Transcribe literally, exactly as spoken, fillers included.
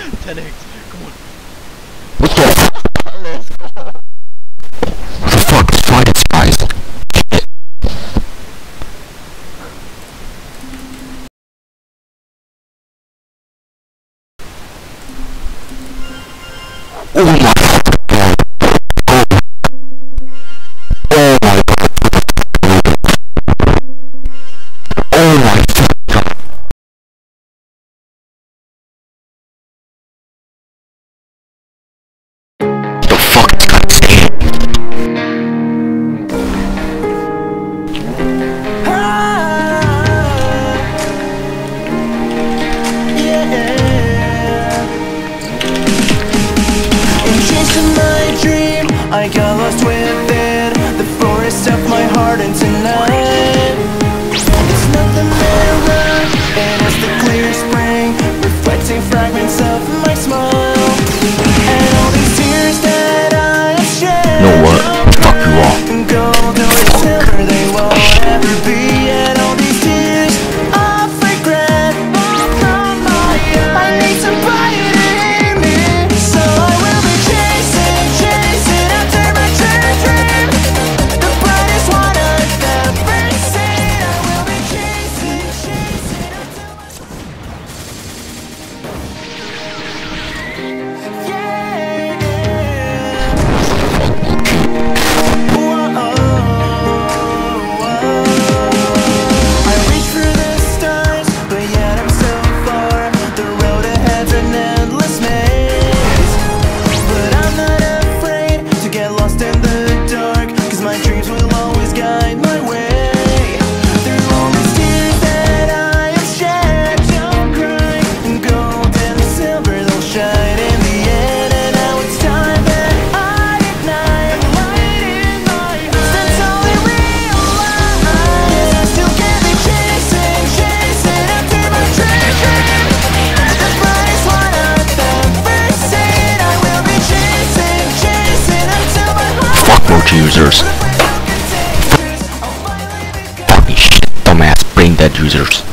ten X, come on. What the fuck? Let's go. What the fuck? Let's find it, guys. Shit. Oh my god. Oh my god. Oh my god. The fuck is that saying? I got lost within the forest of my heart, and tonight it's not the mirror, it is the clear spring, reflecting fragments of my smile, and all these tears that I have shed. You know what? Fuck you all. Gold or silver, they won't ever be, and all these tears of regret. I need somebody to hear me, so I will be chasing, chasing after my dream, dream. The brightest one I've ever seen. I will be chasing, chasing until my yeah, yeah. Whoa, whoa. I reach for the stars, but yet I'm so far. The road ahead's an endless maze, but I'm not afraid to get lost in the dark, cause my dreams will always guide my way. Through all these tears that I have shed, don't cry. Gold and silver, they'll shine in the end, and now it's time that I ignite light in my eyes. That's all I realize. I still can't be chasing, chasing after my dream, dream. The brightest one I've ever seen. I will be chasing, chasing until my heart. Fuck roach users. Fucking shit, dumbass brain dead users.